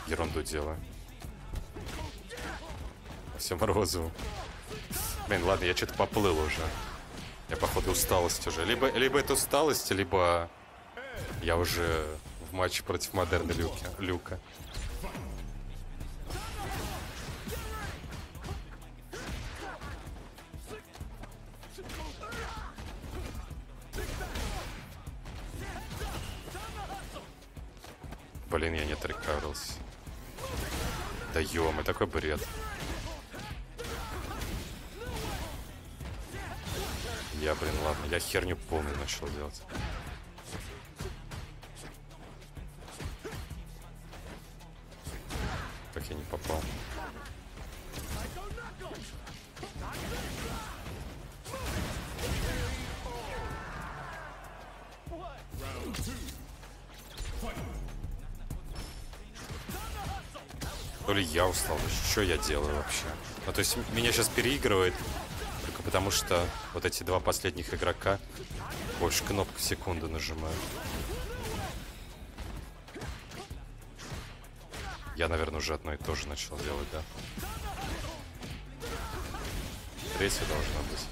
ерунду делаю. Все розовым. Блин, ладно, я что-то поплыл уже. Я, походу, усталость уже. Либо это усталость, либо я уже в матче против Модерна Люка. Блин, я не отрекавился. Да ё-моё, такой бред. Блин, ладно, я херню полную начал делать. Как я не попал. То ли я устал, что я делаю вообще? Ну, то есть меня сейчас переигрывает только потому, что вот эти два последних игрока больше кнопку секунды нажимают. Я, наверное, уже одно и то же начал делать, да? Третья должна быть.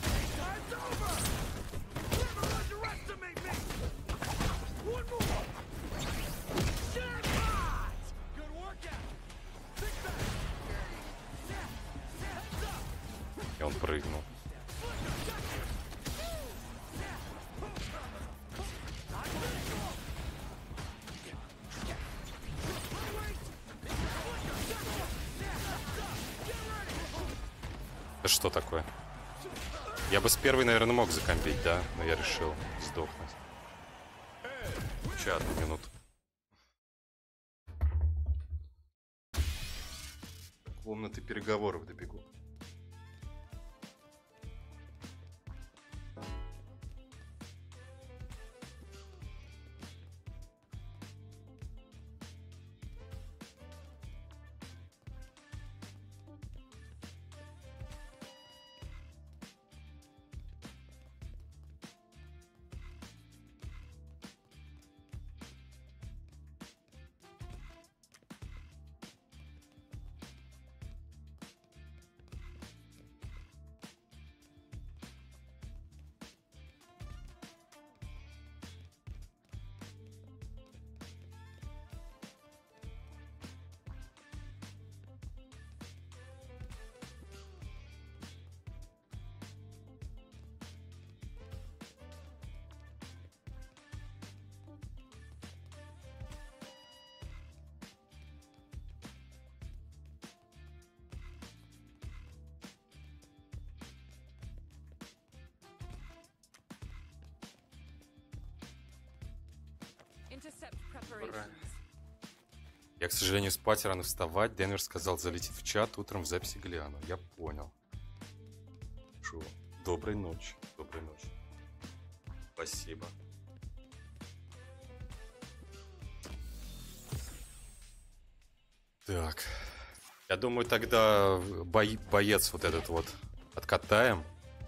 И он прыгнул. Это что такое? Я бы с первой, наверное, мог закомбить, да? Но я решил сдохнуть. Еще одну минуту. Комнаты переговоров добегу. Я, к сожалению, спать рано вставать. Денвер сказал залететь в чат, утром в записи гляну. Я понял. Шо? Доброй ночи. Доброй ночи. Спасибо. Так. Я думаю, тогда боец вот этот вот откатаем.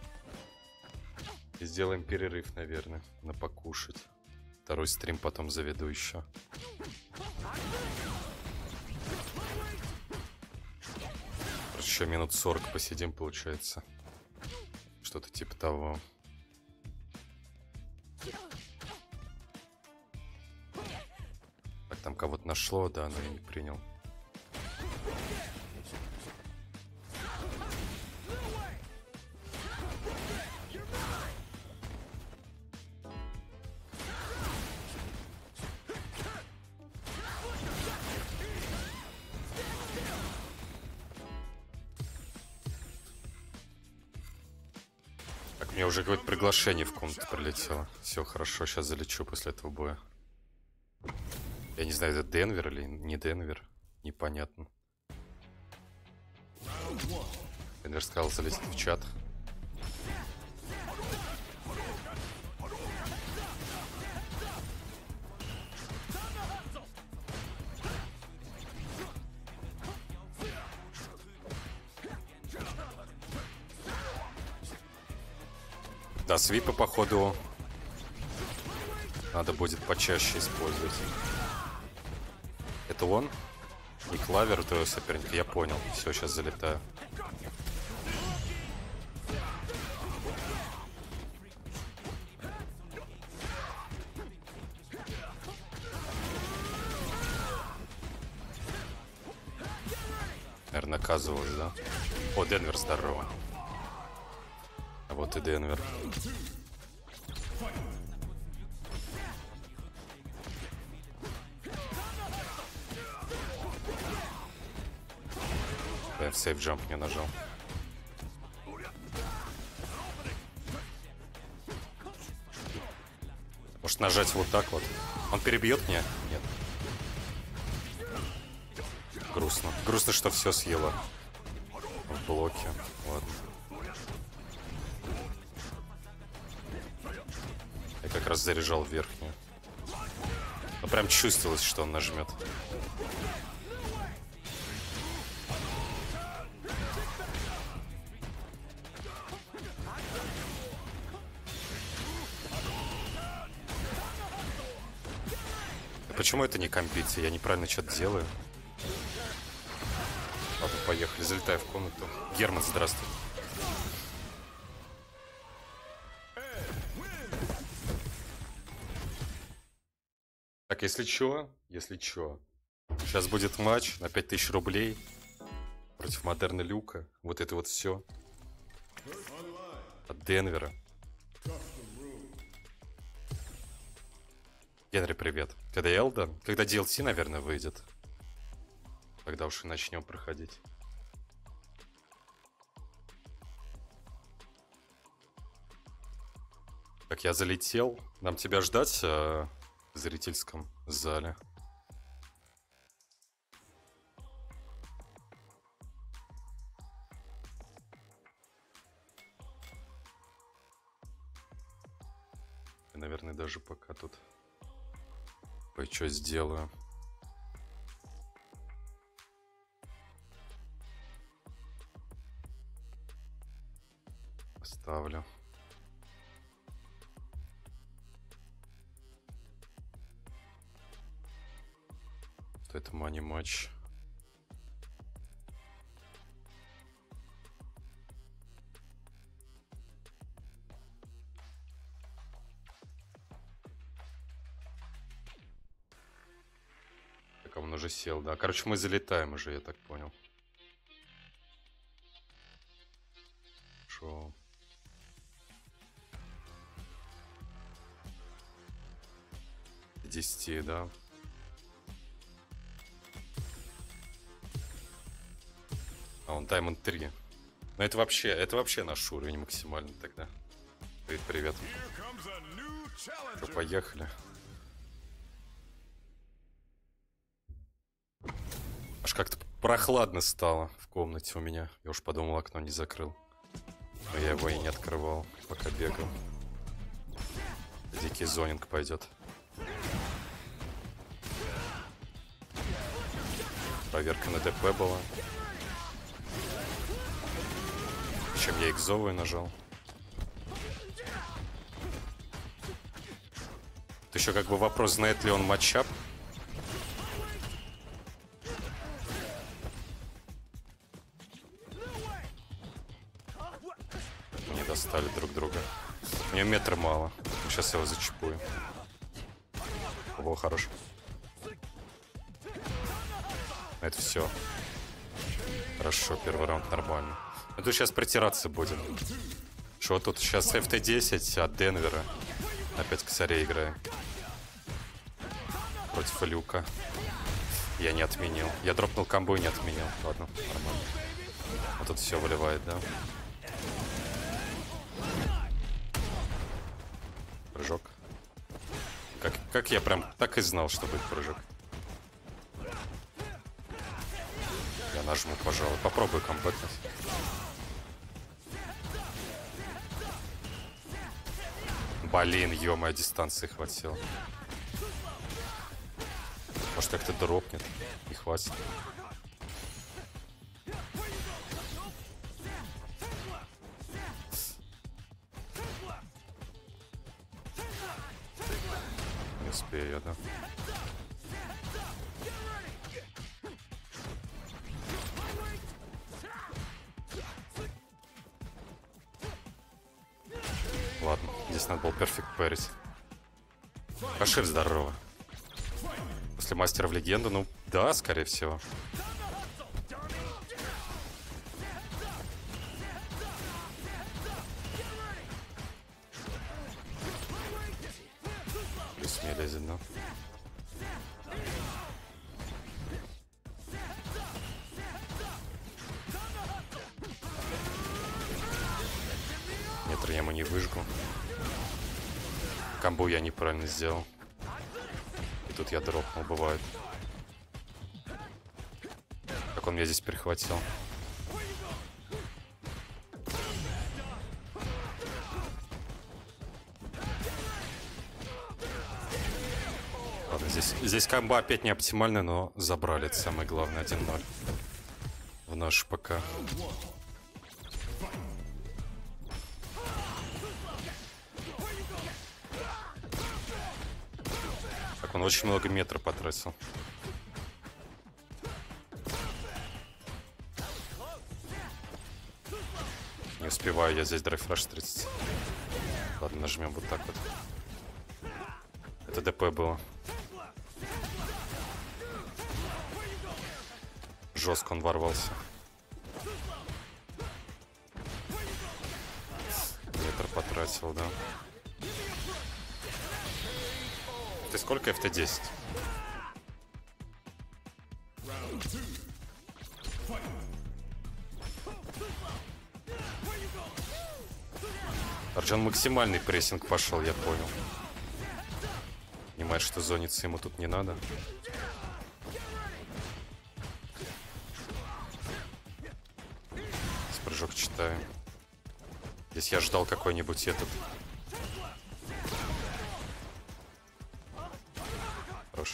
И сделаем перерыв, наверное, на покушать. Второй стрим потом заведу еще. Еще минут 40 посидим, получается. Что-то типа того. Так, там кого-то нашло, да, но я не принял. Мне уже какое-то приглашение в комнату прилетело. Все хорошо, сейчас залечу после этого боя. Я не знаю, это Денвер или не Денвер. Непонятно. Денвер сказал залезть в чат. Да, свипы, походу, надо будет почаще использовать. Это он? И клавер у твоего соперника, я понял. Все, сейчас залетаю. Наверное, наказывалось, да? О, Денвер, здорово. А вот и Денвер. Я в сейф джамп не нажал. Может нажать вот так вот? Он перебьет меня? Нет. Грустно. Грустно, что все съело в блоке. Ладно. Я как раз заряжал верхнюю. Но прям чувствовалось, что он нажмет. Почему это не компится? Я неправильно что-то делаю. Ладно, поехали. Залетаю в комнату. Герман, здравствуй. Так, если чё, сейчас будет матч на 5000 рублей против Модерна Люка. Вот это вот все. От Денвера. Генри, привет. Когда Элден? Когда DLC, наверное, выйдет. Тогда уж и начнем проходить. Так, я залетел. Нам тебя ждать в зрительском зале. Я, наверное, даже пока тут кое-что сделаю. Ставлю. Что это мани матч? Так, а он уже сел, да. Короче, мы залетаем уже, я так понял. Шо? До 10, да. А он Diamond 3. Но это вообще наш уровень максимальный тогда. Привет, привет. Что, поехали. Аж как-то прохладно стало в комнате у меня. Я уж подумал, окно не закрыл. Но я его и не открывал, пока бегал. Дикий зонинг пойдет. Проверка на ДП была. Чем я экзовую нажал. Это еще как бы вопрос, знает ли он матчап. Не достали друг друга. У него метра мало. Сейчас я его зачипую. О, хорош. Это все. Хорошо, первый раунд нормально. А тут сейчас притираться будем. Что тут сейчас FT10 от Денвера. Опять косарей играем. Против Люка. Я не отменил. Я дропнул комбо и не отменил. Ладно, нормально. Вот тут все выливает, да? Прыжок. Как я прям так и знал, что будет прыжок. Я нажму, пожалуй. Попробую комбэкнуть. Блин, ё-моё, дистанции хватило. Может, как-то дропнет. И хватит. Не успею я, да? надо было перфект парить. Кашир, здорово. После мастера в легенду, ну да, скорее всего. Плюс мне лезет, да. Метр я ему не выжгу. Комбо я неправильно сделал. И тут я дропнул, бывает. Как он меня здесь перехватил. Ладно, здесь комбо опять не оптимально, но забрали. Это самое главное. 1-0 в наш ПК. Он очень много метра потратил. Не успеваю я здесь драйв-раш 30. Ладно, нажмем вот так вот. Это ДП было. Жестко он ворвался. Метр потратил, да. Ты сколько FT10? Арджан максимальный прессинг пошел, я понял. Понимает, что зониться ему тут не надо. Спрыжок читаю. Здесь я ждал какой-нибудь этот. Хорош.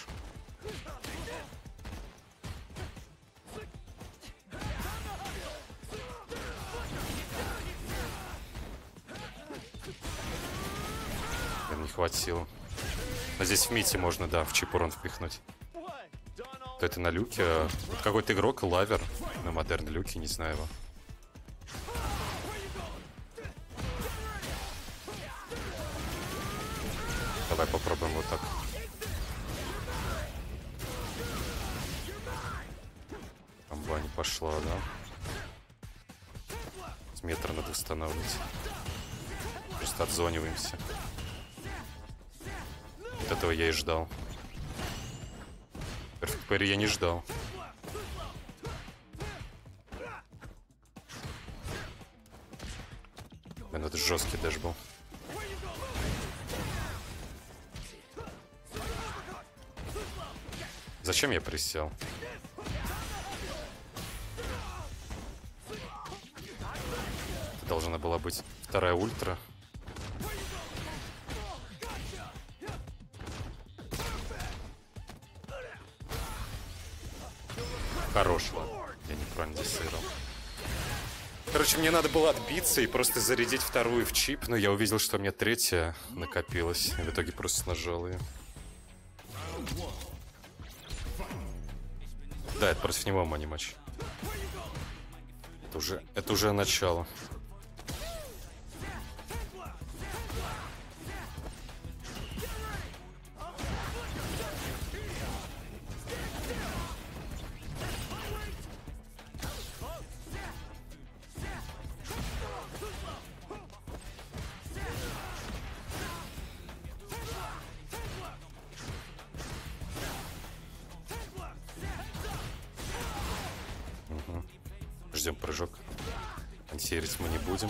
Прям не хватило. Но здесь в мите можно, да, в чип урон впихнуть. То это на люке. Вот какой-то игрок, лавер на модерн люке, не знаю его. Давай попробуем вот так. Комба не пошла, да? С метра надо восстанавливать. Просто отзониваемся. Вот этого я и ждал. Перфект пари я не ждал. Блин, это жесткий дэш был. Зачем я присел? Это должна была быть вторая ультра. Хорош, ладно. Я неправильно здесь сыграл. Короче, мне надо было отбиться и просто зарядить вторую в чип, но я увидел, что у меня третья накопилась. И в итоге просто нажал ее. Да, это против него мани матч. Это уже начало. Ждем прыжок. Ансерить мы не будем.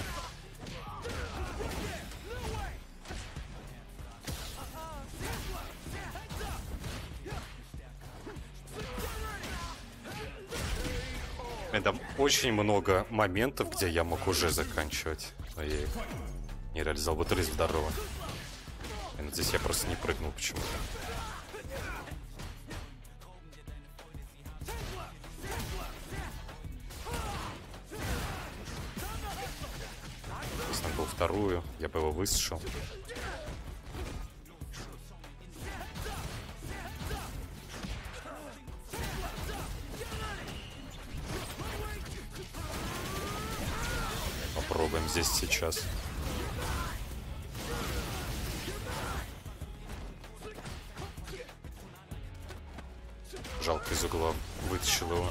Там очень много моментов, где я мог уже заканчивать, но я их не реализовал. Вот рис здорово. Здесь я просто не прыгнул почему-то. Если он был вторую, я бы его высушил. Попробуем здесь сейчас. Жалко, из угла вытащил его.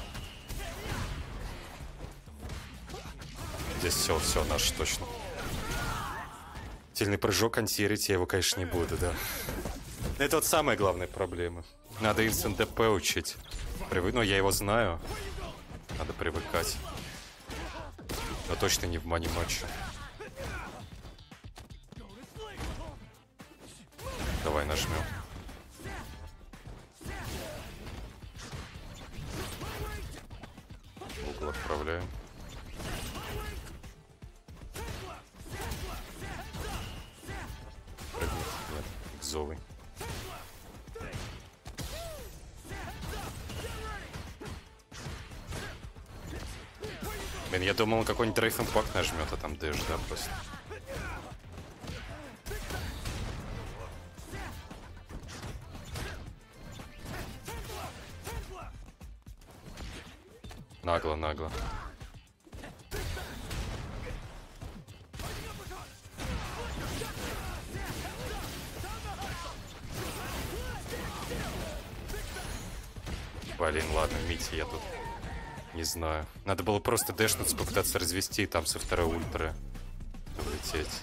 Здесь все, наш точно. Сильный прыжок, антиерить я его, конечно, не буду, да. Это вот самая главная проблема. Надо инстант ДП учить. Ну, я его знаю. Надо привыкать. Но точно не в мани-матче. Давай нажмем. В угол отправляем. Прыгнет. Нет, экзовый. Блин, я думал, он какой-нибудь Дрейф Импакт нажмет, а там дэш, да, просто. Нагло. Блин, ладно, Мити, я тут не знаю. Надо было просто дэшнуться, попытаться развести и там со второй ультры улететь.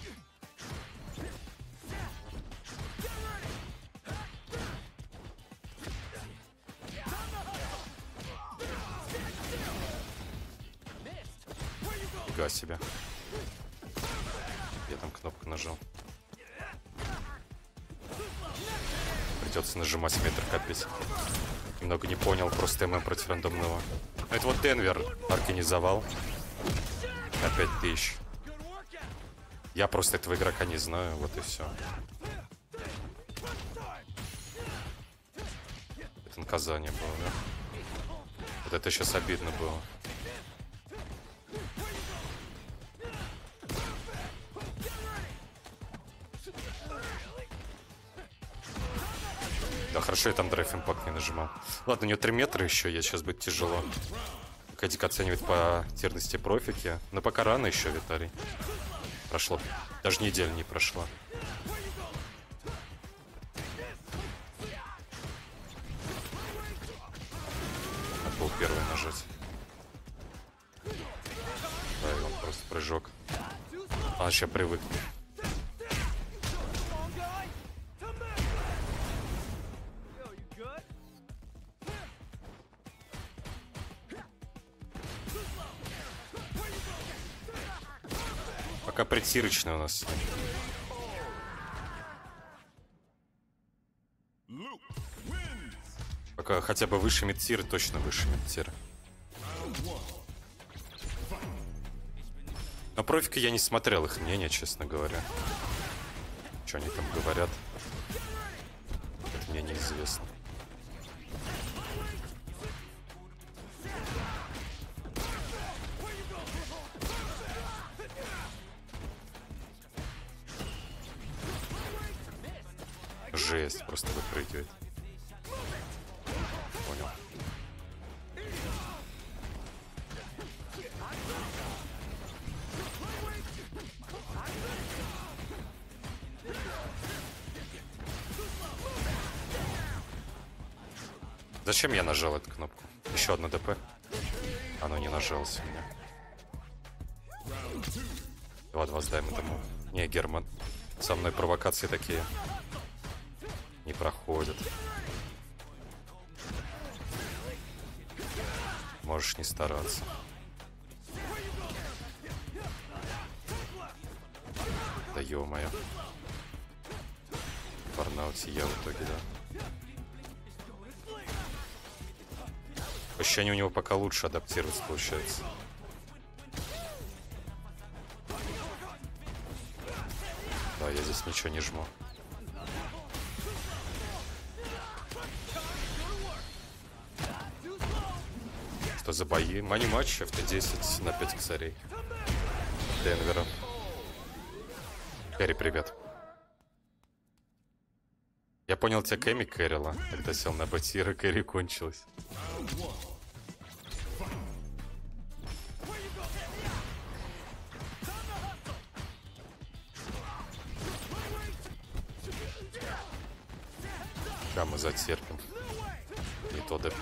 Фига себе. Я там кнопку нажал. Придется нажимать метр копить. Немного не понял, просто ММ против рандомного. Это вот Денвер организовал. На 5000. Я просто этого игрока не знаю, вот и все. Это наказание было, да? Вот это сейчас обидно было. Да, хорошо, я там драйв импакт не нажимал. Ладно, у него 3 метра еще, я сейчас будет тяжело. Кадик оценивает по тирности профики. Но пока рано еще, Виталий. Прошло. Даже неделя не прошла. Надо было первый нажать. Да, и он просто прыжок. Он сейчас привык. Пока притирочный у нас. Пока хотя бы выше мидтир, точно выше мидтир. Но профика я не смотрел их мнение, честно говоря. Что они там говорят? Это мне неизвестно. Жесть, просто выпрыгивает. Понял. Зачем я нажал эту кнопку? Еще одна ДП. Оно не нажалось у меня. 2-2 с даймондом. Не, Герман. Со мной провокации такие не проходят. Можешь не стараться. Да ё-моё. В Барнауте я в итоге, да. Ощущение у него пока лучше адаптироваться получается. Да, я здесь ничего не жму. Что за бои? Мани-матч, FT10 на 5 косарей. Денвера. Кэрри, привет. Я понял, тебя Кэми кэррила, когда сел на батира, Кэрри кончилась. Да, мы затерпим. Не то ДП.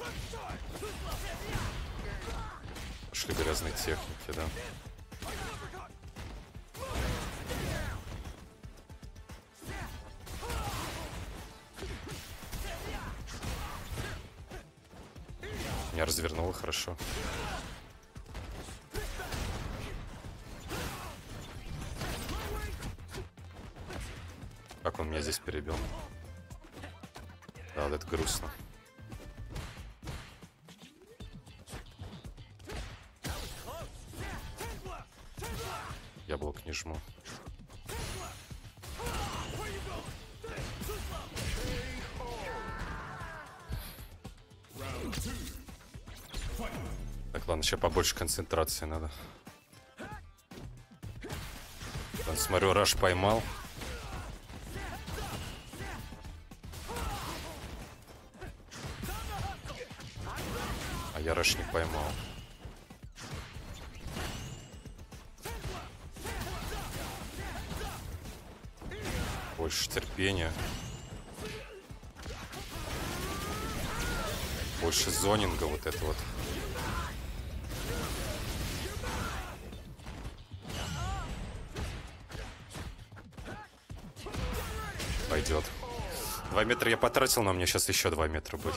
Пошли грязные техники, да. Меня развернуло хорошо. Как он меня здесь перебил? Да, это грустно. Я блок не жму. Так, ладно, сейчас побольше концентрации надо. Там, смотрю, Раш поймал. А я Раш не поймал. Больше терпения. Больше зонинга вот это вот. Пойдет. 2 метра я потратил, но у меня сейчас еще 2 метра будет.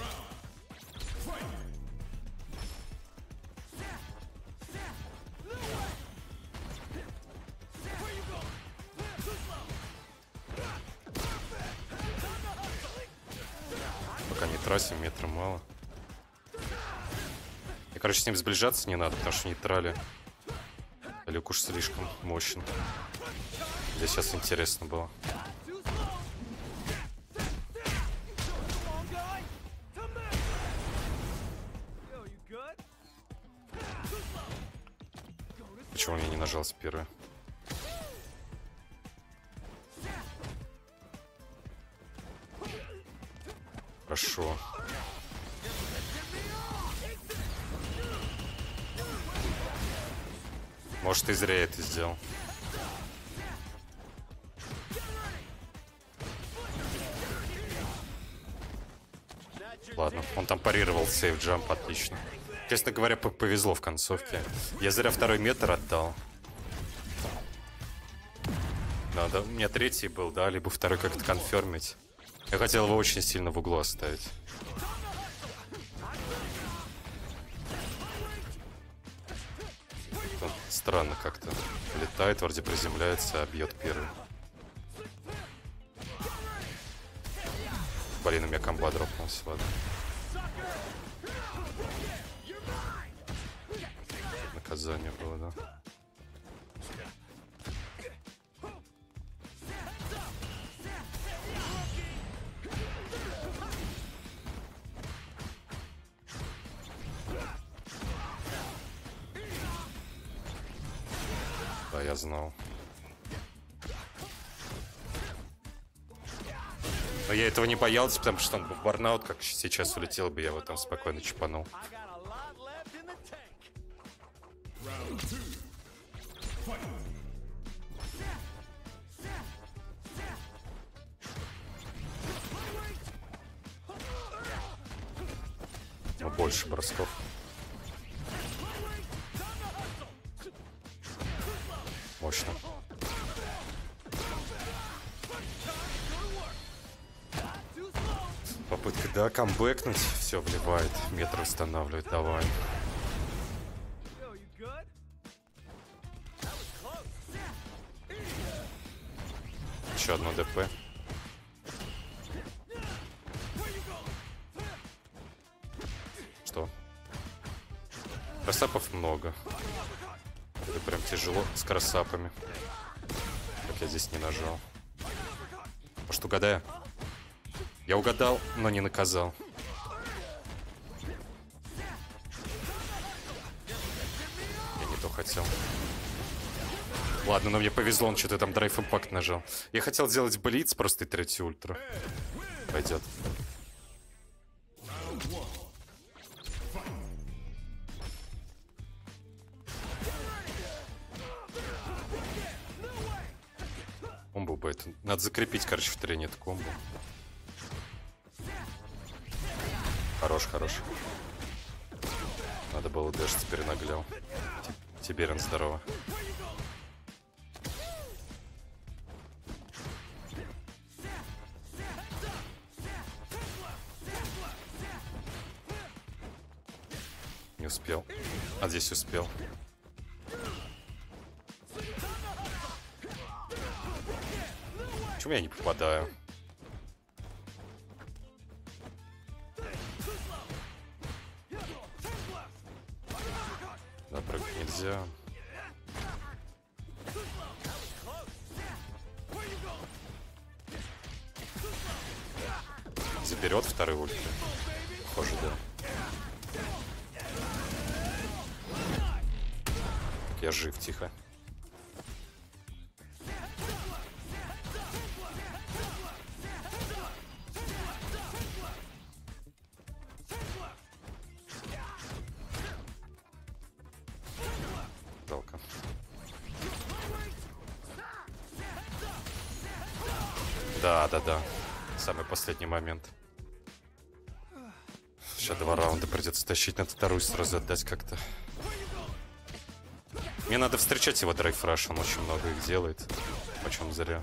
Пока не тратим, метра мало. И, короче, с ним сближаться не надо, потому что в нейтрале Люк уж слишком мощен. Здесь сейчас интересно было. Почему я не нажал с первой? Хорошо. Может, и зря я это сделал. Ладно, он там парировал сейф-джамп, отлично. Честно говоря, повезло в концовке. Я зря второй метр отдал. Да, у меня третий был, да, либо второй как-то конфермить. Я хотел его очень сильно в углу оставить. Он странно как-то летает, вроде приземляется, а бьет первый. Блин, у меня комба дропнулась, ладно. Наказание было, да. Да, я знал. Но я этого не боялся, потому что он бы в барнаут, как сейчас улетел бы, я его там спокойно чипанул. Но больше бросков. Мощно. Попытка, да, камбэкнуть. Все вливает. Метр восстанавливает. Давай. Еще одно ДП. Что? Красапов много. Это прям тяжело с красапами. Так я здесь не нажал. Может, угадаю? Я угадал, но не наказал. Я не то хотел. Ладно, но мне повезло, он что-то там драйв импакт нажал. Я хотел сделать блиц, просто и третий ультра. Пойдет. Комбо будет. Надо закрепить, короче, в трене эту комбо. Хорош, хорош. Надо было даже теперь наглял. Тиберин, здорово. Не успел. А здесь успел. Почему я не попадаю? Да, прыгать нельзя. Заберет второй ульти. Похоже, да. Я жив, тихо. Жалко. Да. Самый последний момент. Сейчас 2 раунда придется тащить. Надо вторую сразу отдать как-то. Мне надо встречать его драйв-раш. Он очень много их делает. Почем зря.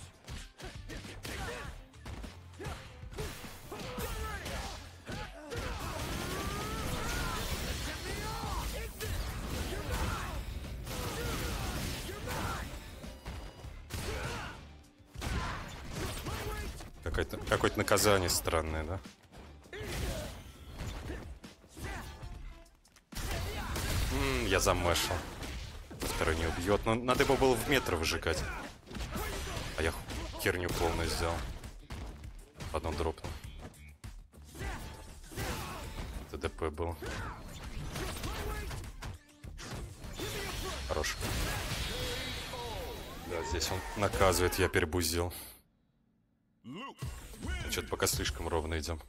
Какое-то наказание странное, да? Я замешал. Второй не убьет. Но надо его было в метр выжигать. А я херню полную сделал. Одно дропнул. ТДП был. Хорош. Да, здесь он наказывает, я перебузил. Что-то пока слишком ровно идем.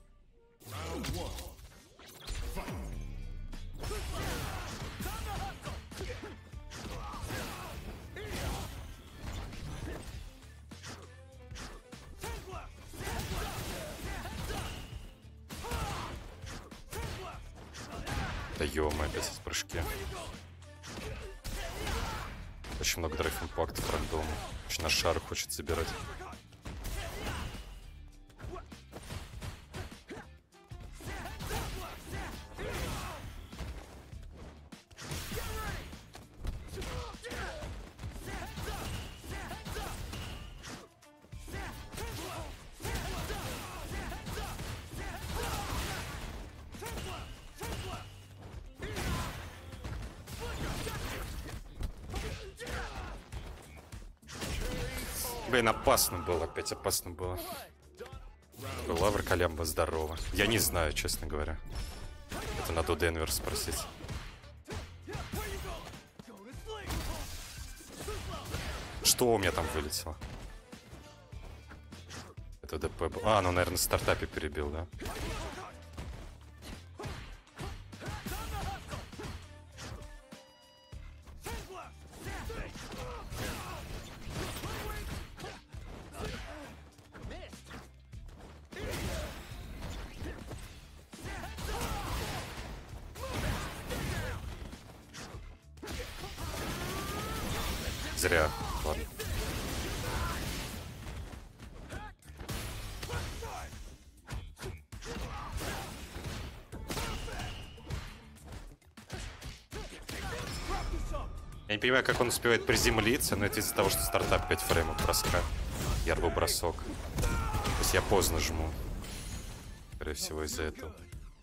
Да ё-моё, опять эти прыжки. Очень много драйв импактов рандома. Очень на шар хочет забирать. Блин, опасно было, опять опасно было. Лавр Колямба, здорово. Я не знаю, честно говоря. Это надо у Денвер спросить. Что у меня там вылетело? Это ДП был. А, ну, наверное, в стартапе перебил, да? Зря. Ладно. Я не понимаю, как он успевает приземлиться, но это из-за того, что стартап 5 фреймов броска. Ярбый бросок. То есть я поздно жму. Скорее всего, из-за этого.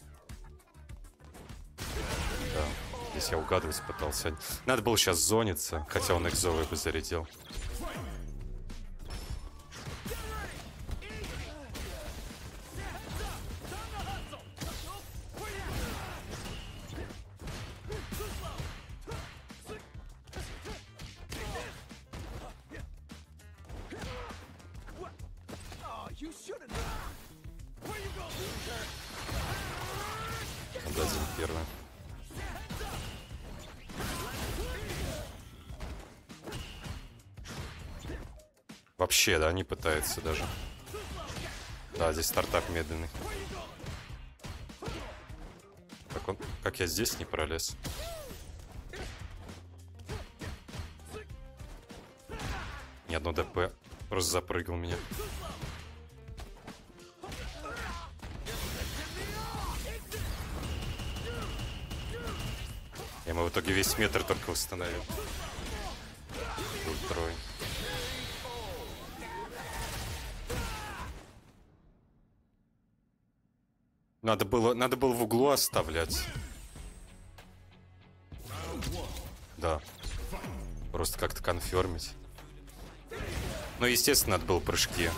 Да. Здесь я угадывать пытался. Надо было сейчас зониться, хотя он экзовый бы зарядил. Отдадим первый. Вообще, да, не пытается даже. Да, здесь стартап медленный. Как я здесь не пролез? Ни одно ДП. Просто запрыгал меня. Я ему в итоге весь метр только восстановил. Ультрой. Надо было в углу оставлять. Да. Просто как-то конфермить. Ну, естественно, надо было прыжки.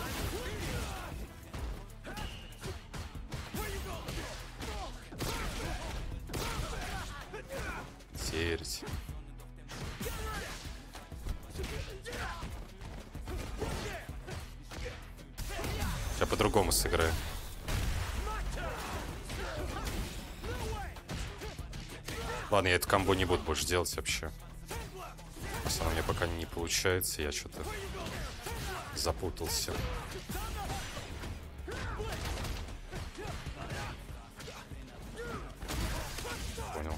Терять. Сейчас по-другому сыграю. Ладно, я эту комбо не буду больше делать вообще. Просто она у меня пока не получается, я что-то запутался. Понял.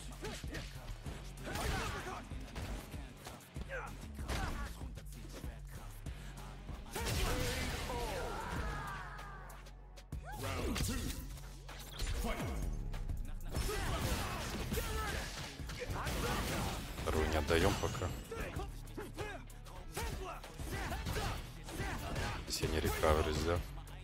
Вторую не отдаем пока. Здесь я не рекаверюсь, да?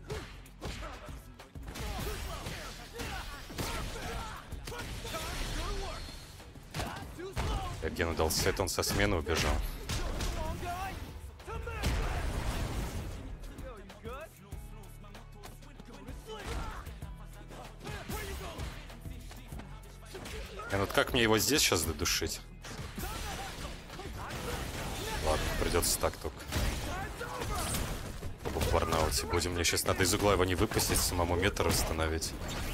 Я Гену дал сет, он со смены убежал. Вот как мне его здесь сейчас додушить? Ладно, придется так только. Оба в барнауте будем. Мне сейчас надо из угла его не выпустить, самому метр восстановить.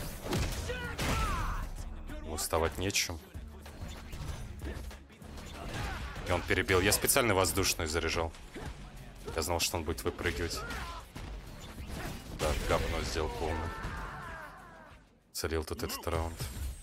Уставать нечем. И он перебил. Я специально воздушную заряжал. Я знал, что он будет выпрыгивать. Да, говно сделал полное. Царил тут этот раунд.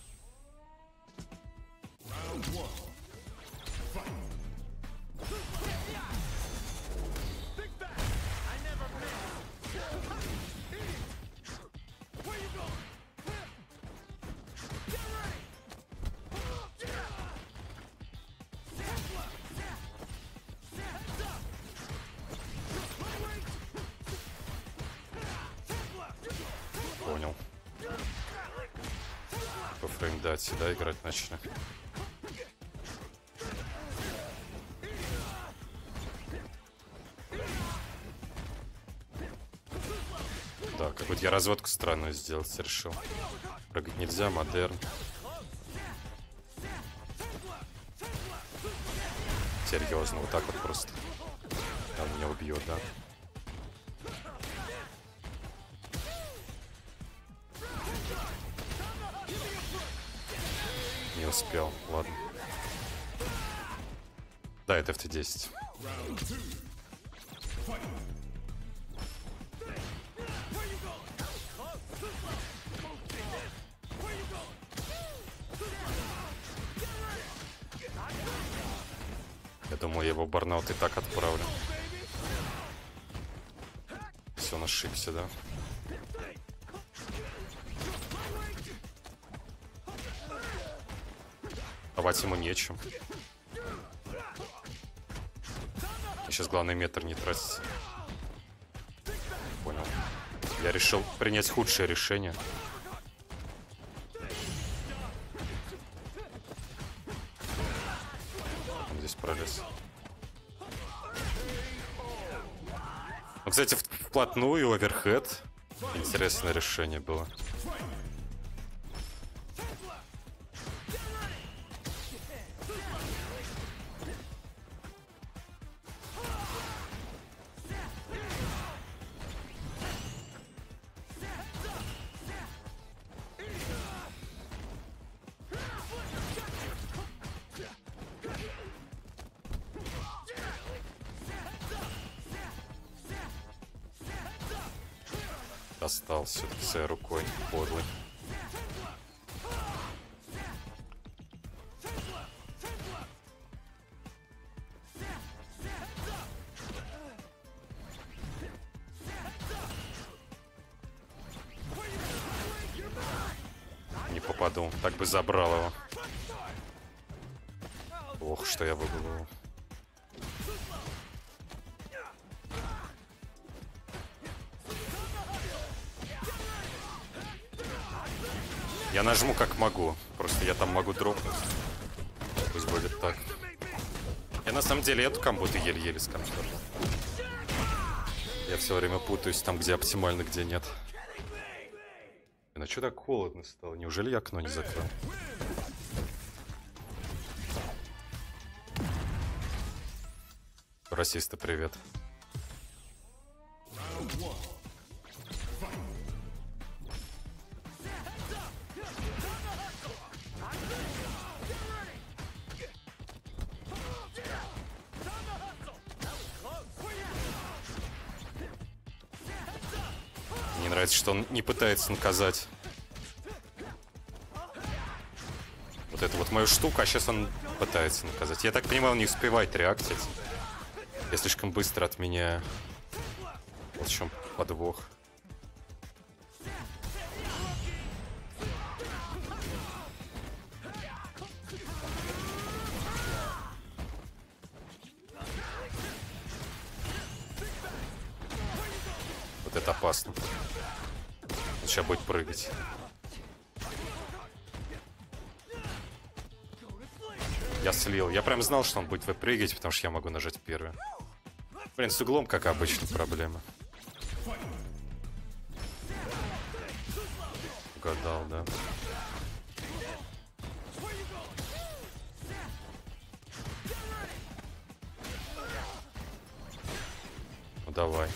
Понял. По фреймдате, да, играть начали. Да, какую-то я разводку странную сделать решил. Прыгать нельзя, модерн. Серьезно, вот так вот просто. Он меня убьет, да? Не успел, ладно. Да, это FT10. Я думал, я его барнаут и так отправлю. Все, он ошибся, да? Давать ему нечем. Сейчас главный метр не тратить. Понял. Я решил принять худшее решение. Он здесь пролез. Ну, кстати, вплотную оверхед. Интересное решение было. Достал все-таки своей рукой подлый. попаду. Так бы забрал его. Ох, что я выбыл его. Я нажму как могу. Просто я там могу дропнуть. Пусть будет так. Я на самом деле эту комбу-то еле-еле сконтролил. Я все время путаюсь там, где оптимально, где нет. Ну что так холодно стало? Неужели я окно не закрыл? Расисты, привет. Мне нравится, что он не пытается наказать вот эту вот мою штуку, а сейчас он пытается наказать. Я так понимаю, он не успевает реактить. Я слишком быстро отменяю. Вот в чем подвох. Вот это опасно. Он сейчас будет прыгать. Я слил. Я прям знал, что он будет выпрыгивать, потому что я могу нажать первый. Блин, с углом, как обычно, проблема. Угадал, да. Ну давай.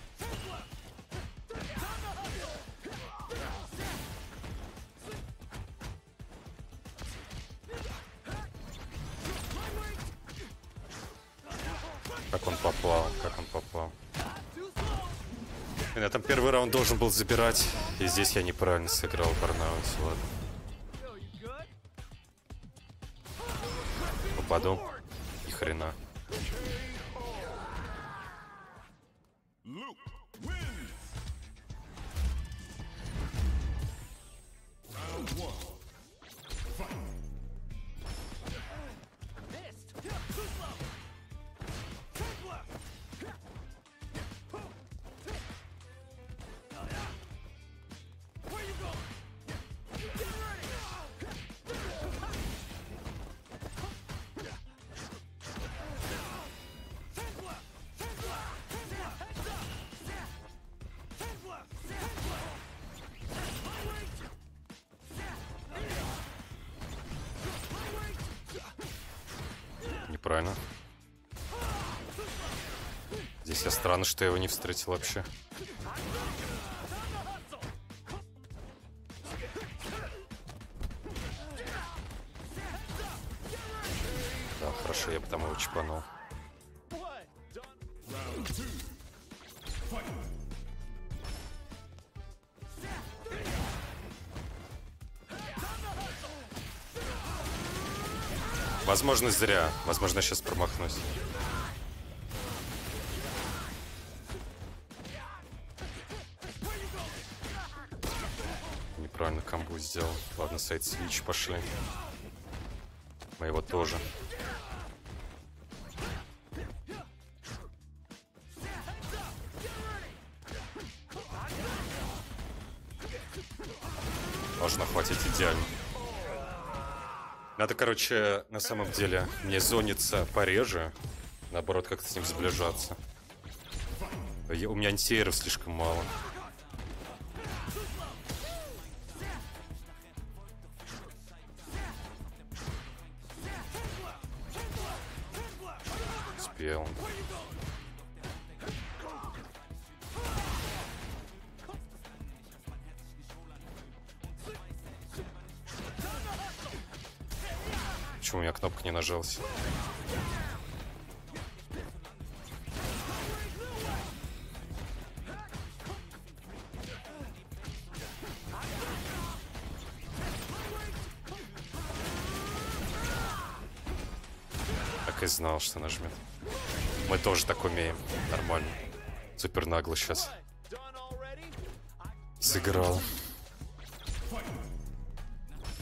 Как он попал, как он попал. Блин, я там первый раунд должен был забирать, и здесь я неправильно сыграл Барнаут. Ладно. Попаду. И хрена. Неправильно. Здесь я странно, что я его не встретил вообще. Да, хорошо, я бы там его чипанул. Возможно, зря. Возможно, я сейчас промахнусь. Неправильно комбу сделал. Ладно, сайд-свич пошли. Мы его тоже. Должно хватить идеально. Надо, короче, на самом деле, мне зониться пореже. Наоборот, как-то с ним сближаться. У меня антиэров слишком мало. Успел. Почему у меня кнопка не нажалась? Так и знал, что нажмет. Мы тоже так умеем. Нормально. Супер нагло сейчас сыграл.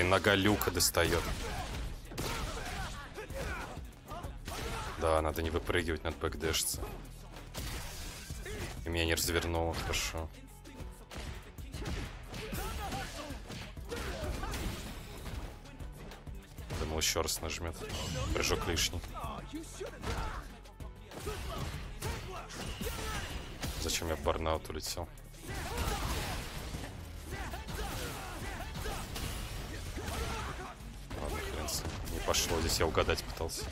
нога люка достает. Да, надо не выпрыгивать, надо бэкдэшиться. И меня не развернуло, хорошо. Думал, еще раз нажмет. Прыжок лишний. Зачем я в барнаут улетел? Ладно, хрен с ним. Не пошло, здесь я угадать пытался.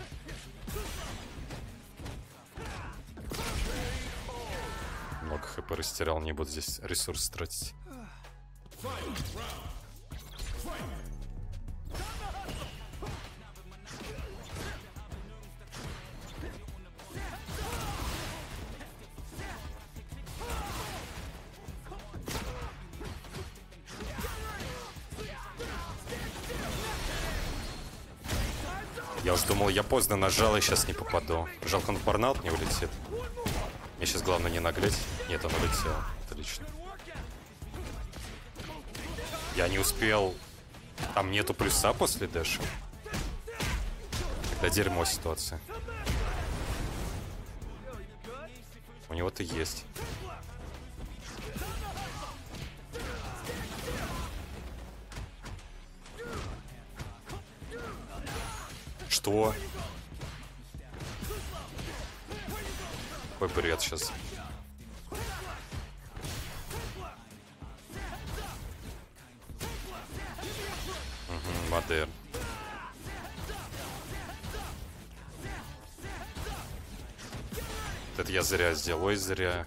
Много хп растерял, не буду здесь ресурс тратить. Я уж думал, я поздно нажал и сейчас не попаду. Жалко, он в барнаут не улетит. Мне сейчас главное не наглеть. Нет, он улетел. Отлично. Я не успел. Там нету плюса после дэша. Тогда дерьмо ситуация. У него-то есть. Что? Какой бред сейчас. Угу, модерн. Это я зря сделал, ой, зря.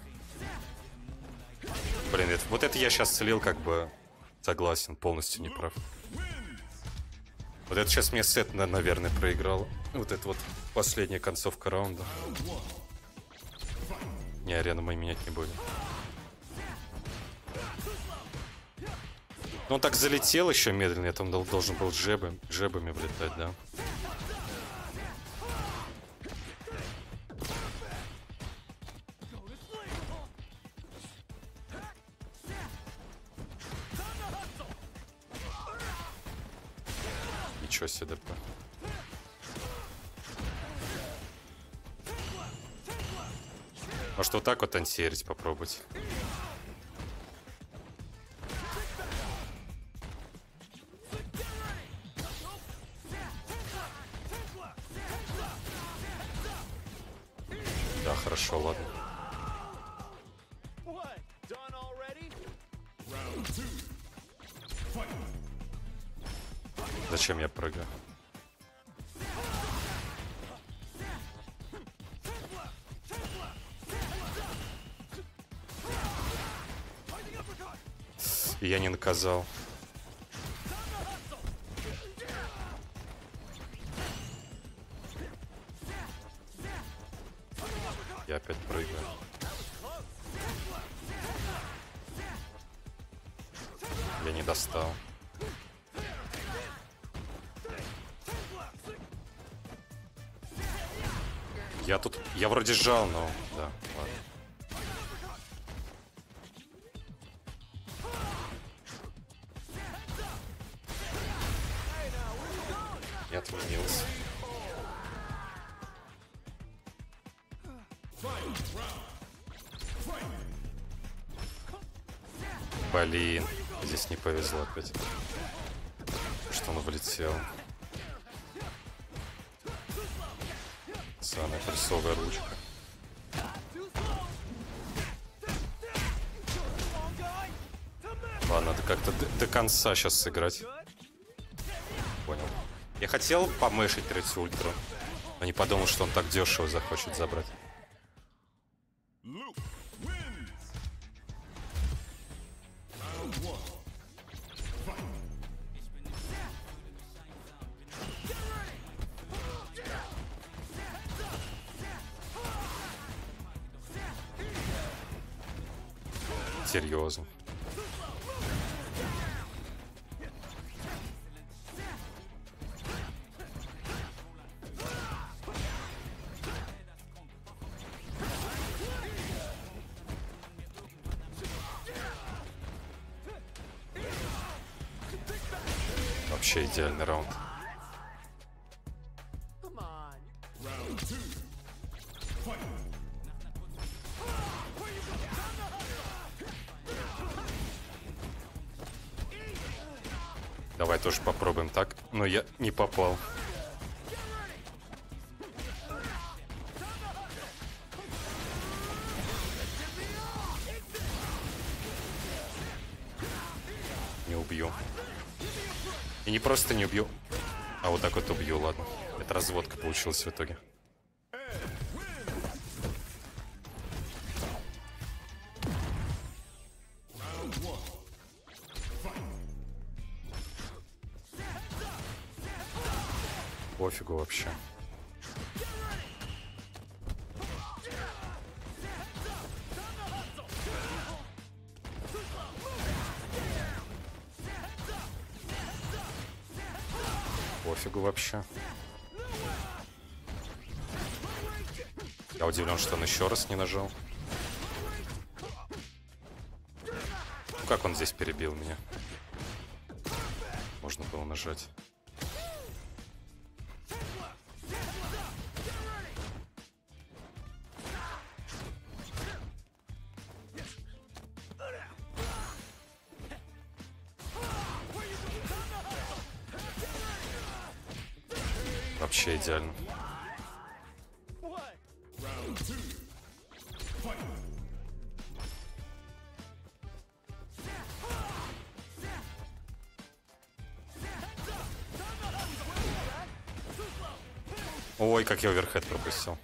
Блин, вот это я сейчас слил, как бы, согласен, полностью не прав. Вот это сейчас мне сет, наверное, проиграл. Вот это вот последняя концовка раунда. Не, арену мы менять не будем. Ну, он так залетел еще медленно. Я там должен был джебами влетать, да. Ничего себе, ДП. Может, вот так вот антиэрить попробовать? Да, хорошо, ладно. Зачем я прыгаю? И я не наказал. Я опять прыгаю. Я не достал. Я вроде сжал, но... Да, ладно. Я отменился. Блин, здесь не повезло опять. Что он влетел. Самая прессовая ручка. Ладно, надо как-то до конца сейчас сыграть. Понял. Я хотел помешать третью ультру, но не подумал, что он так дешево захочет забрать. Серьезно. Вообще идеальный раунд. Давай тоже попробуем так. Но я не попал. Не убью. И не просто не убью, а вот так вот убью, ладно. Это разводка получилась в итоге. Пофигу вообще. Пофигу вообще. Я удивлен, что он еще раз не нажал. Ну, как он здесь перебил меня? Можно было нажать. Вообще идеально. Ой, как я оверхед пропустил.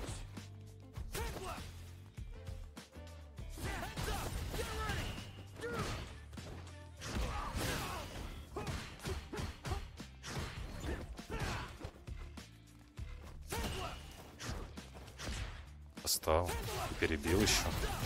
Поставил. Перебил еще.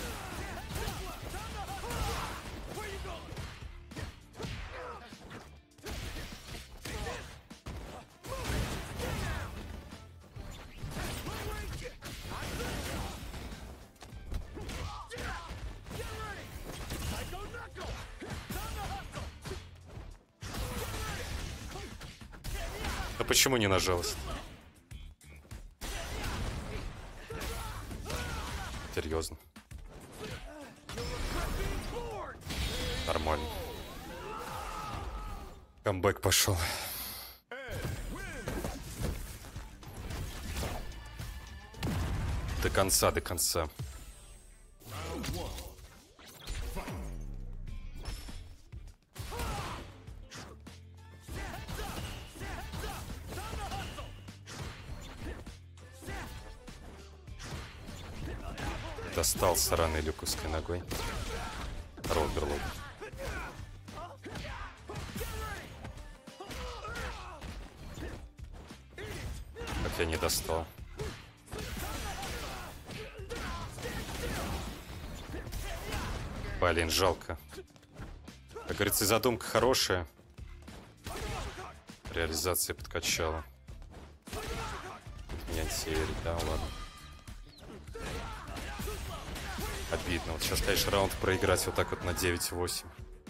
Да почему не нажалось? Серьезно. Нормально. Камбэк пошел. До конца, до конца. Достал сраной люковской ногой. Роберлок. Как я не достал. Блин, жалко. Как говорится, задумка хорошая. Реализация подкачала. Меня антиэрит, да, ладно. Обидно. Вот сейчас, конечно, раунд проиграть вот так вот на 9-8.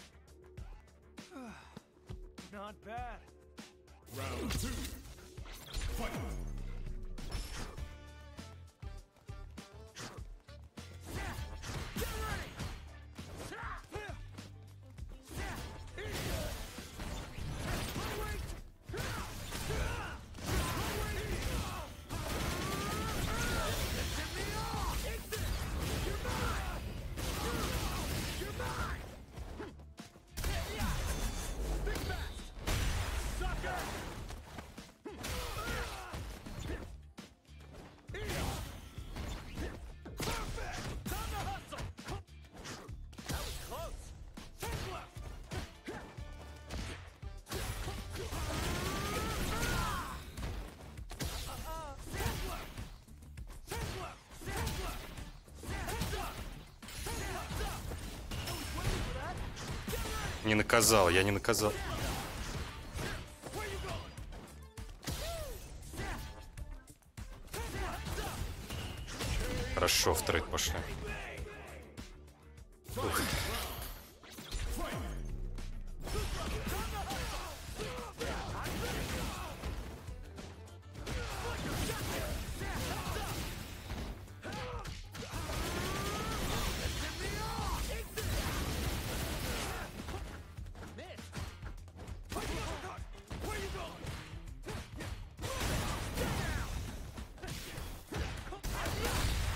Не наказал, я не наказал. Хорошо, в трейд пошли. Ух.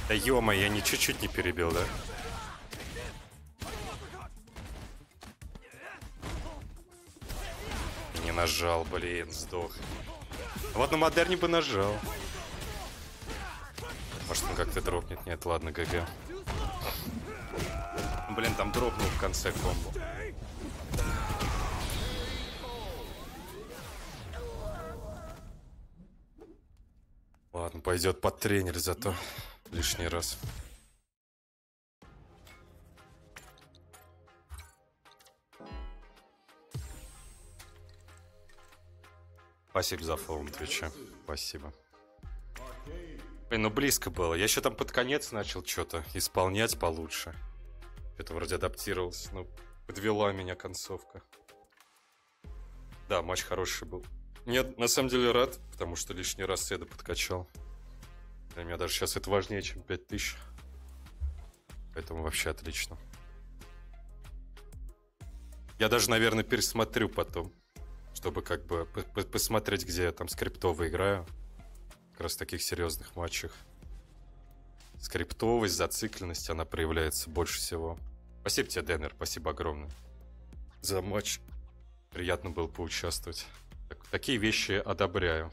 Да ё-моё, я ни чуть-чуть не перебил, да? Не нажал, блин, сдох. Вот на модерне бы нажал. Может, он как-то дропнет? Нет, ладно, ГГ. Блин, там дропнул в конце комбо. Ладно, пойдет под тренер зато лишний раз. Спасибо за фолл на Твиче. Спасибо. Блин, ну близко было. Я еще там под конец начал что-то исполнять получше. Это вроде адаптировался, но подвела меня концовка. Да, матч хороший был. Нет, на самом деле рад, потому что лишний раз Седа подкачал. Для меня даже сейчас это важнее, чем 5000. Поэтому вообще отлично. Я даже, наверное, пересмотрю потом, чтобы как бы посмотреть, где я там скриптово играю. Как раз в таких серьезных матчах. Скриптовость, зацикленность, она проявляется больше всего. Спасибо тебе, Деннер, спасибо огромное за матч. Приятно было поучаствовать. Такие вещи одобряю.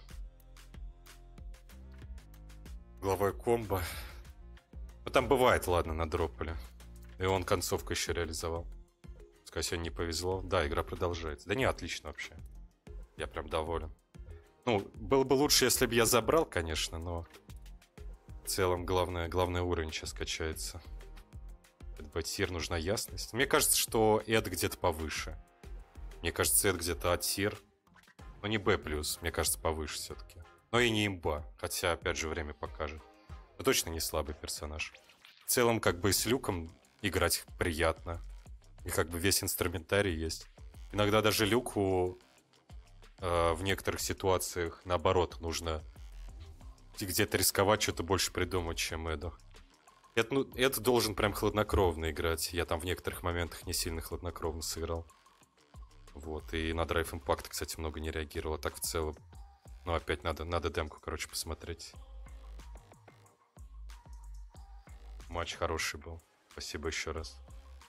Главой комбо. Ну там бывает, ладно, надропали. И он концовку еще реализовал. Пускай сегодня не повезло. Да, игра продолжается. Да не, отлично вообще. Я прям доволен. Ну, было бы лучше, если бы я забрал, конечно, но в целом главный уровень сейчас качается. От тир нужна ясность. Мне кажется, что Эд где-то повыше. Мне кажется, Эд где-то от тир. Но не Б+, мне кажется, повыше все-таки. Но и не имба, хотя, опять же, время покажет. Но точно не слабый персонаж. В целом, как бы с Люком играть приятно. И как бы весь инструментарий есть. Иногда даже Люку в некоторых ситуациях, наоборот, нужно где-то рисковать, что-то больше придумать, чем Эду. Это должен прям хладнокровно играть. Я там в некоторых моментах не сильно хладнокровно сыграл. Вот, и на Drive Impact, кстати, много не реагировал. Так в целом. Ну, опять надо демку, короче, посмотреть. Матч хороший был. Спасибо еще раз.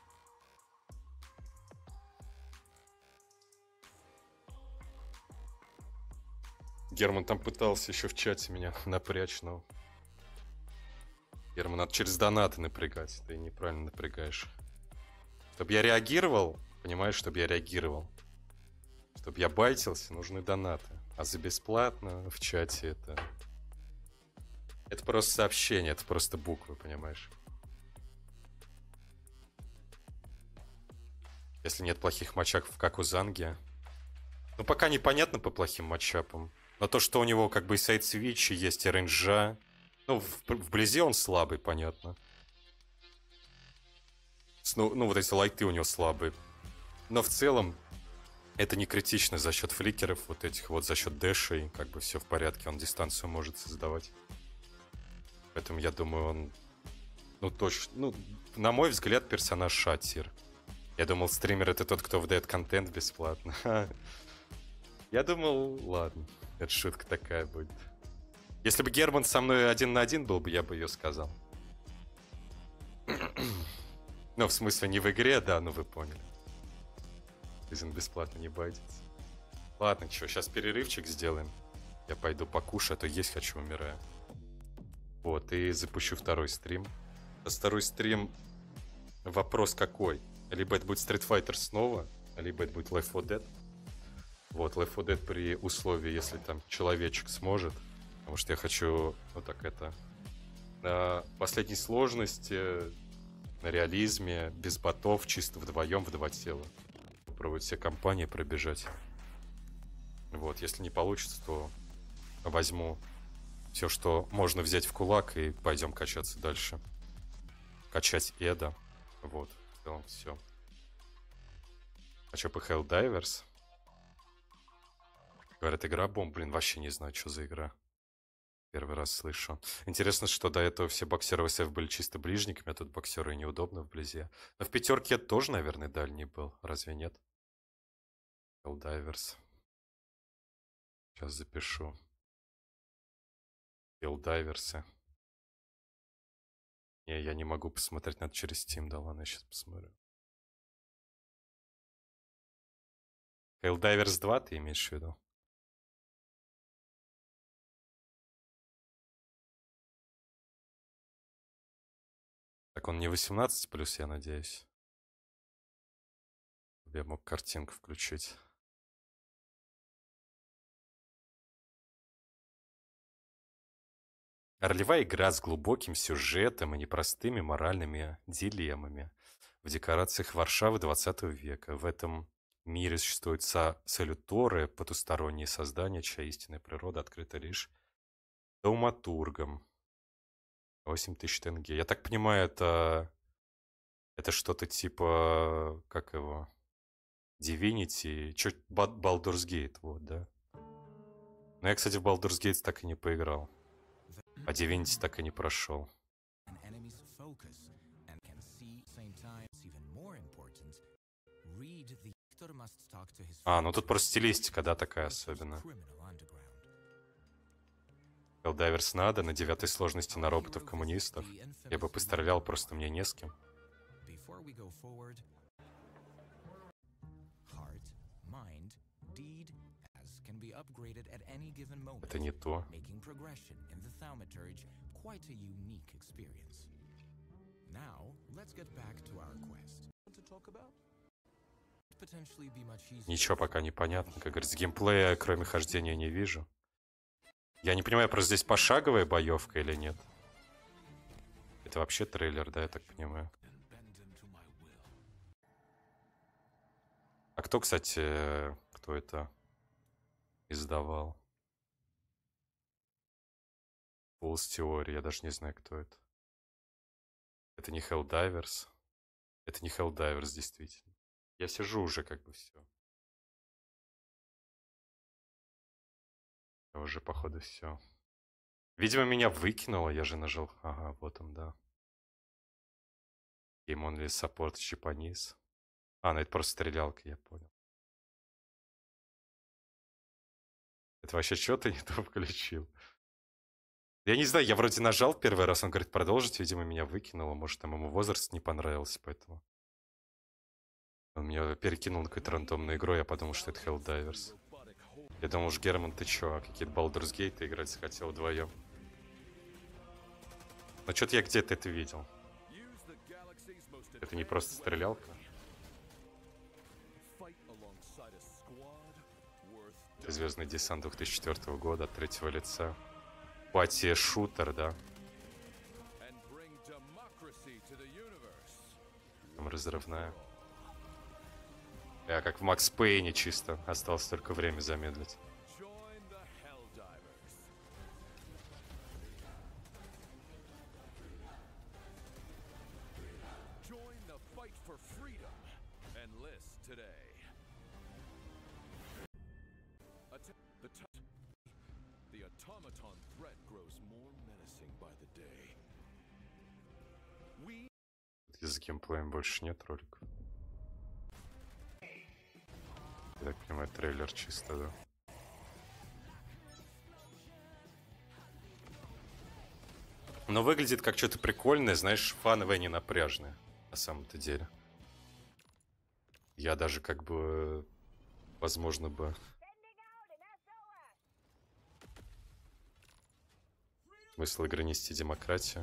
Герман там пытался еще в чате меня напрячь, но... Герман, надо через донаты напрягать. Ты неправильно напрягаешь. Чтобы я реагировал, понимаешь, чтобы я реагировал. Чтобы я байтился, нужны донаты. А за бесплатно в чате это... Это просто сообщение, это просто буквы, понимаешь? Если нет плохих матчапов, как у Занги. Ну, пока непонятно по плохим матчапам. Но то, что у него как бы и сайд-свитч, есть и рейнджа. Ну, вблизи он слабый, понятно. Ну, вот эти лайты у него слабые. Но в целом, это не критично за счет фликеров, вот этих вот, за счет дэшей. Как бы все в порядке, он дистанцию может создавать. Поэтому я думаю, он... Ну, точно... Ну, на мой взгляд, персонаж шатир. Я думал, стример это тот, кто выдает контент бесплатно. Я думал, ладно, это шутка такая будет. Если бы Герман со мной 1 на 1 был бы, я бы ее сказал. Ну, в смысле, не в игре, да, но вы поняли. Изин бесплатно не байтится. Ладно, что, сейчас перерывчик сделаем. Я пойду покушаю, а то есть хочу, умираю. Вот, и запущу второй стрим. Второй стрим, вопрос какой? Либо это будет Street Fighter снова, либо это будет Left 4 Dead. Вот, Left 4 Dead при условии, если там человечек сможет. Потому что я хочу, ну так это, на последней сложности, на реализме, без ботов, чисто вдвоем, в 2 тела. Попробовать все компании пробежать. Вот, если не получится, то возьму все, что можно взять в кулак, и пойдем качаться дальше. Качать Эда. Вот, в целом все. А что по Helldivers? Говорят, игра бомб. Блин, вообще не знаю, что за игра. Первый раз слышу. Интересно, что до этого все боксеры в СФ были чисто ближниками, а тут боксеры неудобно вблизи. Но в пятерке тоже, наверное, дальний был. Разве нет? Helldivers. Сейчас запишу. Helldivers. Не, я не могу посмотреть, надо через Steam. Да ладно, я сейчас посмотрю. Helldivers 2 ты имеешь в виду? Так он не 18+, я надеюсь. Я мог картинку включить. Ролевая игра с глубоким сюжетом и непростыми моральными дилеммами. В декорациях Варшавы 20 века. В этом мире существуют салюторы, потусторонние создания, чья истинная природа открыта лишь тауматургам. 8000 тенге. Я так понимаю, это что-то типа, как его, Divinity, Baldur's Gate, вот, да. Но я, кстати, в Baldur's Gate так и не поиграл. А Divinity так и не прошел. А, ну тут просто стилистика, да, такая особенная. Helldivers надо, на 9 сложности на роботов-коммунистов. Я бы пострелял, просто мне не с кем. Это не то. Ничего пока не понятно. Как говорится, геймплея, кроме хождения, не вижу. Я не понимаю, просто здесь пошаговая боевка или нет? Это вообще трейлер, да, я так понимаю. А кто, кстати, кто это издавал? Fool's Theory, я даже не знаю, кто это. Это не Helldivers. Это не Helldivers, действительно. Я сижу уже как бы все. Уже, походу, все. Видимо, меня выкинуло, я же нажал. Ага, вот он, да. Game Only Support Japanese. А, ну это просто стрелялка, я понял. Это вообще что-то не то включил. Я не знаю, я вроде нажал первый раз, он говорит продолжить, видимо, меня выкинуло. Может, там ему возраст не понравился, поэтому... Он меня перекинул на какую-то рандомную игру, я подумал, что это Helldivers. Я думал, уж Герман, ты чё, а какие-то Baldur's Gate играть захотел вдвоем. Но что-то я где-то это видел. Это не просто стрелялка. Это Звездный десант 2004 года от третьего лица. Пати-шутер, да. Там разрывная. Я как в Макс Пейне чисто. Осталось только время замедлить. С геймплеем больше нет роликов. Я так понимаю, трейлер чисто, да. Но выглядит как что-то прикольное, знаешь, фановое, не напряжное. На самом-то деле. Я даже как бы, возможно бы... Смысл игры нести демократию.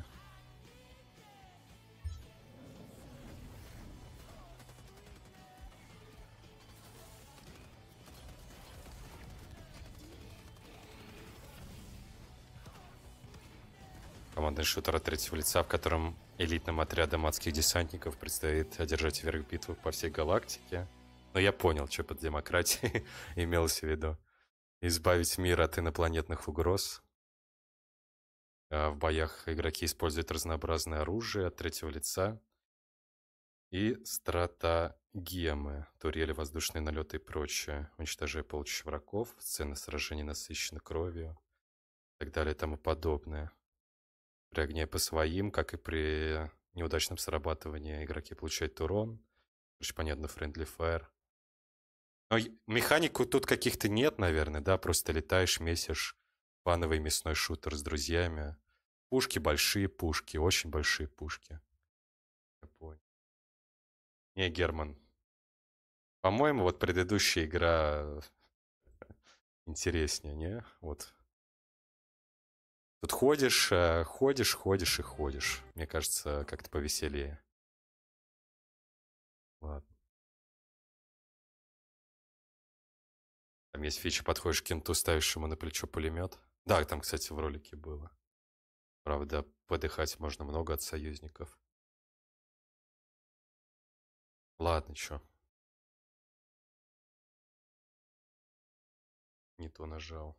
Командный шутер от третьего лица, в котором элитным отрядом адских десантников предстоит одержать верх битвы по всей галактике. Но я понял, что под демократией имелось в виду. Избавить мир от инопланетных угроз. В боях игроки используют разнообразное оружие от третьего лица. И стратагемы, турели, воздушные налеты и прочее. Уничтожая полчища врагов, сцены сражений насыщены кровью. И так далее и тому подобное. При огне по своим, как и при неудачном срабатывании, игроки получают урон. Короче, понятно, friendly fire. Но механику тут каких-то нет, наверное, да? Просто летаешь, месишь. Фановый мясной шутер с друзьями. Пушки большие, пушки, очень большие пушки. Я понял. Не, Герман. По-моему, вот предыдущая игра интереснее, не? Вот. Тут ходишь, ходишь и ходишь. Мне кажется, как-то повеселее. Ладно. Там есть фича, подходишь к кенту, ставишь ему на плечо пулемет. Да, там, кстати, в ролике было. Правда, подыхать можно много от союзников. Ладно, чё. Не то нажал.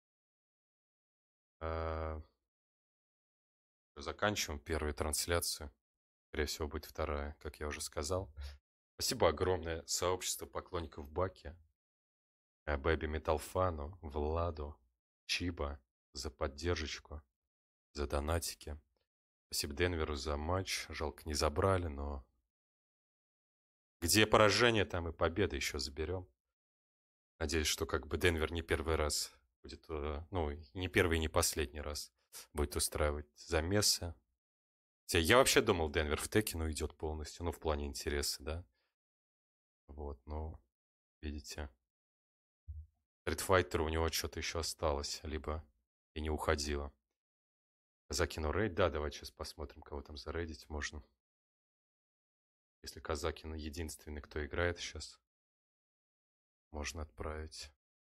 Заканчиваем первую трансляцию. Скорее всего, будет вторая, как я уже сказал. Спасибо огромное сообществу поклонников Баки, Бэби Металфану, Владу, Чиба за поддержку, за донатики. Спасибо Денверу за матч. Жалко, не забрали, но где поражение, там и победа еще заберем. Надеюсь, что как бы Денвер не первый раз будет, ну, не первый и не последний раз будет устраивать замесы. Хотя я вообще думал, Денвер в Теkken уйдет полностью, ну, в плане интереса, да. Вот, ну, видите. Street Fighter у него что-то еще осталось, либо и не уходило. Казакину рейд, да, давайте сейчас посмотрим, кого там зарейдить можно. Если Казакин единственный, кто играет сейчас, можно отправить.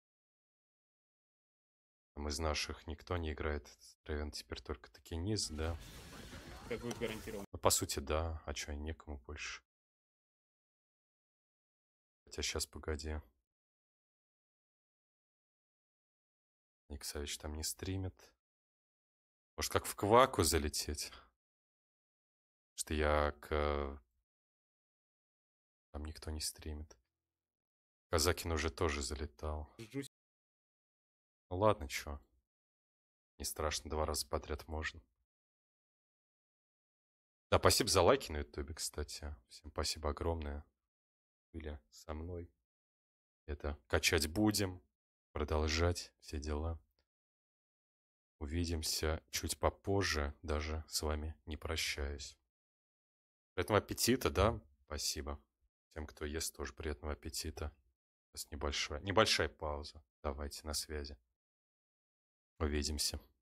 Там из наших никто не играет. Тревен теперь только Токениз, да. Как будет гарантирован. Ну, по сути, да. А что, некому больше. Хотя сейчас, погоди. Никсавич там не стримит. Может, как в Кваку залететь? Что я к... Там никто не стримит. Казакин уже тоже залетал. Ждусь. Ну ладно, чё. Не страшно, 2 раза подряд можно. Да, спасибо за лайки на ютубе, кстати. Всем спасибо огромное. Были со мной. Это качать будем. Продолжать все дела. Увидимся чуть попозже. Даже с вами не прощаюсь. Приятного аппетита, да? Спасибо. Тем, кто ест, тоже приятного аппетита. Сейчас небольшая пауза. Давайте на связи. Увидимся.